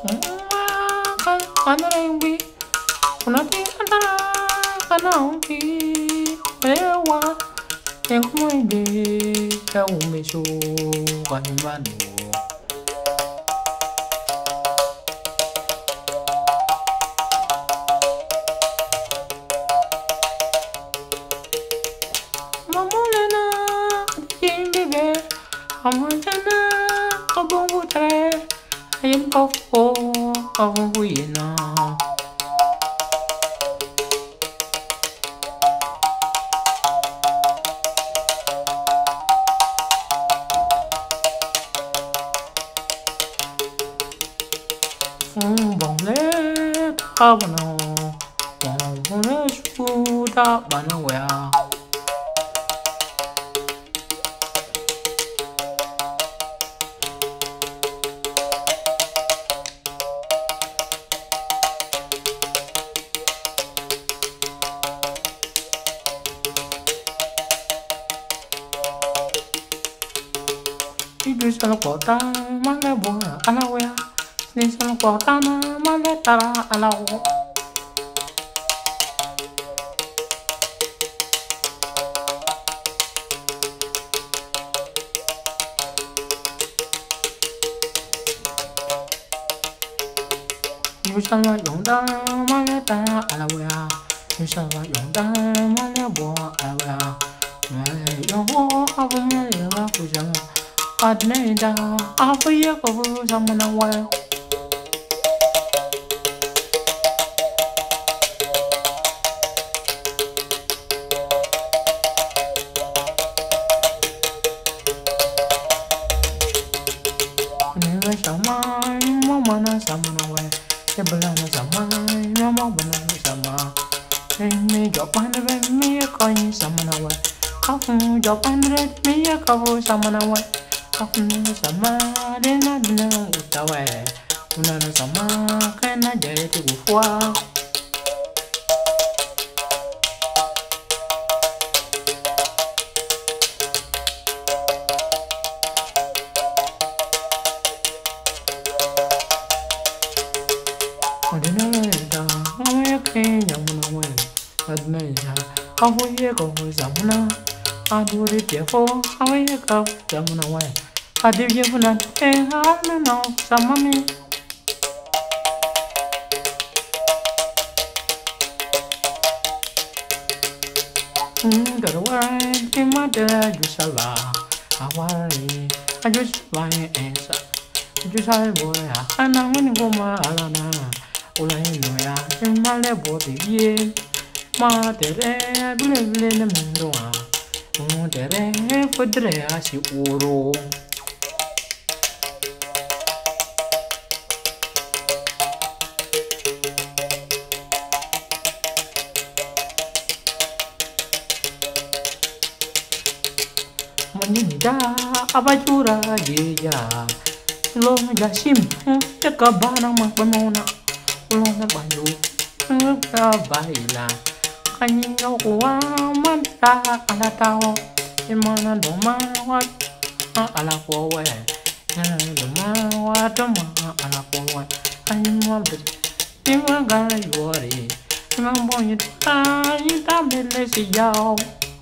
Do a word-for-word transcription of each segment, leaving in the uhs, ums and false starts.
Anarengi, unati antara, anaungi, ewa, yang kumide, kau mesu, kanimanu. Mamulena, jindibe, amulena, kabungu tre, ayam kofo, kabungu ina. Bông lê ta bana, bông lê su ta bana wea. Ibu selalu kota mana buah anak wea. Ni selalu kota mana tara alau. Ibu selalu yonda mana tara alau ya. Ibu selalu yonda mana buah alau ya. Mana yonda apa mana aku jangan. Adneda apa ya kau sama nawal. Nila sama mama na sama nawal. Sebelah na sama mama benar sama. Ini jawapan remi kau sama nawal. Kamu jawapan remi kau sama nawal. Aku sama dena dena utawe, unana sama kena jadi tigufwa. Dena dena, awak kenya munawe, adna ya, aku ye kau sama. Aduh dia kau, awak ye kau sama nawe. Aduh dia pun eh anu no sama mi. Hmm, darwai kimada jusala awari, ajus lain esa, jusal boya, anang ini goma alana, ulai noya, kimale bodi ye, ma tere bule bule nemendoa, mu tere fudre asi uro. Meninda abajura jeja lo jasim ya kabana mak bamona lo na bandu ka baila kanyo wa manta ala tao imana doma wa ala ko we na doma wa doma ala ko we kanyo be timaga yori mambo ni ta ni ta bele si yao.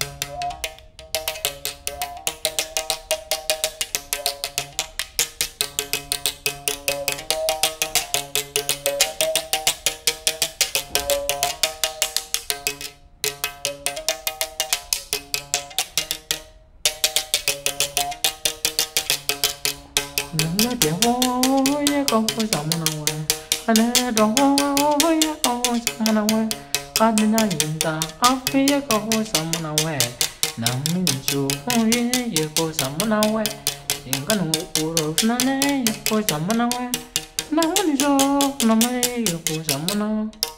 Nana dia oh ya kau sama nawe, nana dong oh ya kau sama nawe, kadina yinta apa ya kau sama nawe, namun jo oh ya kau sama nawe, yang kan urut nana ya kau sama nawe, namun jo nama ya kau sama nawe.